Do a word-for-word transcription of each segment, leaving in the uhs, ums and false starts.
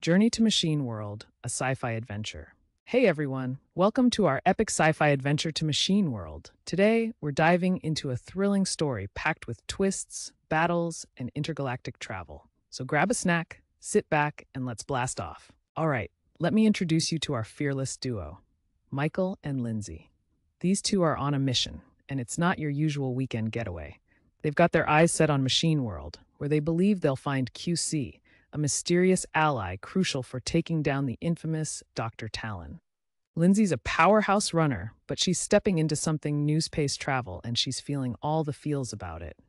Journey to Machine World, a sci-fi adventure. Hey everyone, welcome to our epic sci-fi adventure to Machine World. Today, we're diving into a thrilling story packed with twists, battles, and intergalactic travel. So grab a snack, sit back, and let's blast off. All right, let me introduce you to our fearless duo, Michael and Lindsay. These two are on a mission, and it's not your usual weekend getaway. They've got their eyes set on Machine World, where they believe they'll find Q C, a mysterious ally crucial for taking down the infamous Doctor Talon. Lindsay's a powerhouse runner, but she's stepping into something new-space travel, and she's feeling all the feels about it.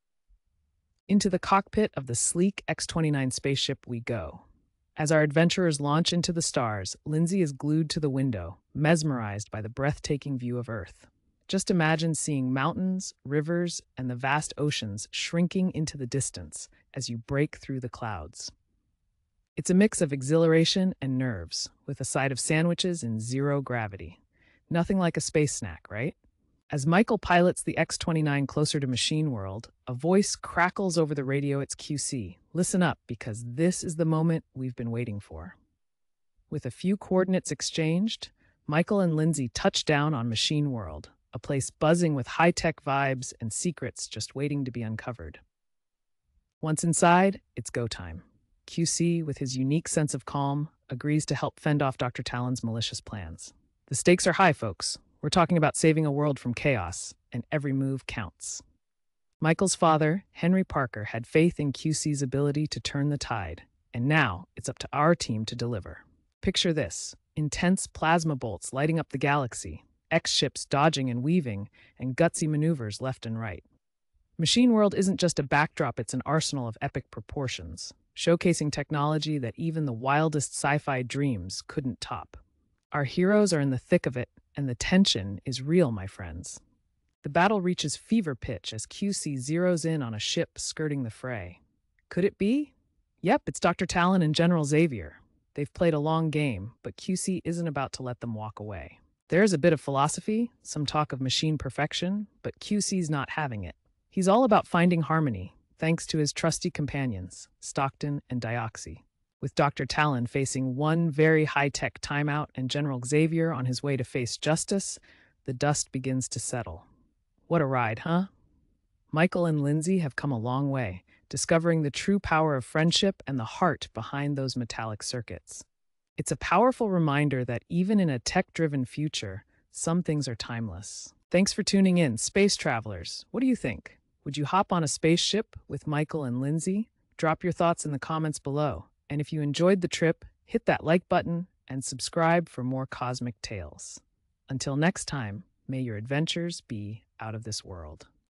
Into the cockpit of the sleek X twenty-nine spaceship we go. As our adventurers launch into the stars, Lindsay is glued to the window, mesmerized by the breathtaking view of Earth. Just imagine seeing mountains, rivers, and the vast oceans shrinking into the distance as you break through the clouds. It's a mix of exhilaration and nerves, with a side of sandwiches in zero gravity. Nothing like a space snack, right? As Michael pilots the X twenty-nine closer to Machine World, a voice crackles over the radio. It's Q C. Listen up, because this is the moment we've been waiting for. With a few coordinates exchanged, Michael and Lindsay touch down on Machine World, a place buzzing with high-tech vibes and secrets just waiting to be uncovered. Once inside, it's go time. Q C, with his unique sense of calm, agrees to help fend off Doctor Talon's malicious plans. The stakes are high, folks. We're talking about saving a world from chaos, and every move counts. Michael's father, Henry Parker, had faith in Q C's ability to turn the tide, and now it's up to our team to deliver. Picture this: intense plasma bolts lighting up the galaxy, X-ships dodging and weaving, and gutsy maneuvers left and right. Machine World isn't just a backdrop, it's an arsenal of epic proportions, showcasing technology that even the wildest sci-fi dreams couldn't top. Our heroes are in the thick of it, and the tension is real, my friends. The battle reaches fever pitch as Q C zeroes in on a ship skirting the fray. Could it be? Yep, it's Doctor Talon and General Xavier. They've played a long game, but Q C isn't about to let them walk away. There's a bit of philosophy, some talk of machine perfection, but Q C's not having it. He's all about finding harmony, thanks to his trusty companions, Stockton and Dioxy. With Doctor Talon facing one very high-tech timeout and General Xavier on his way to face justice, the dust begins to settle. What a ride, huh? Michael and Lindsay have come a long way, discovering the true power of friendship and the heart behind those metallic circuits. It's a powerful reminder that even in a tech-driven future, some things are timeless. Thanks for tuning in, space travelers. What do you think? Would you hop on a spaceship with Michael and Lindsay? Drop your thoughts in the comments below. And if you enjoyed the trip, hit that like button and subscribe for more cosmic tales. Until next time, may your adventures be out of this world.